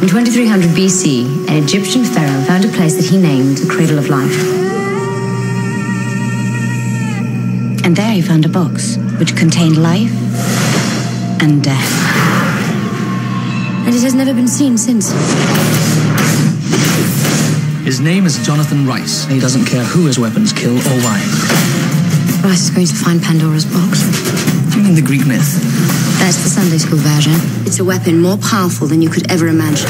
In 2300 BC, an Egyptian pharaoh found a place that he named the Cradle of Life. And there he found a box which contained life and death. And it has never been seen since. His name is Jonathan Rice. He doesn't care who his weapons kill or why. Rice is going to find Pandora's box. Do you mean the Greek myth? That's the Sunday school version. It's a weapon more powerful than you could ever imagine.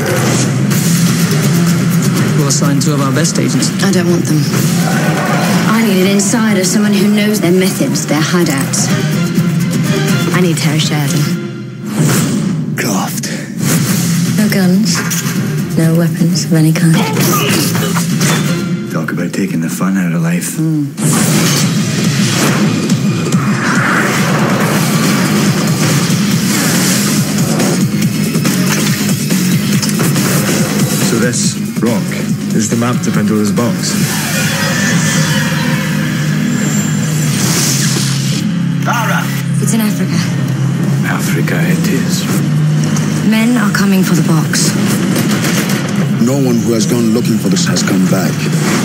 We'll assign 2 of our best agents. I don't want them. I need an insider, someone who knows their methods, their hideouts. I need Terry Sheridan. Croft. No guns, no weapons of any kind. Talk about taking the fun out of life. So this rock is the map to Pandora's box. Tara! It's in Africa. Africa it is. Men are coming for the box. No one who has gone looking for this has come back.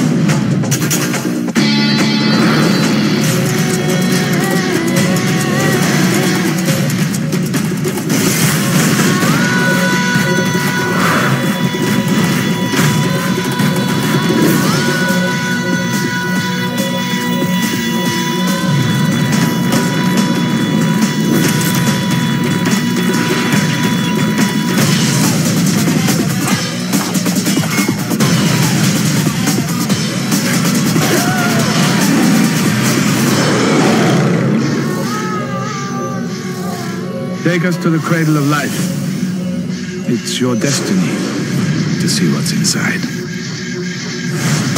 Take us to the Cradle of Life. It's your destiny to see what's inside.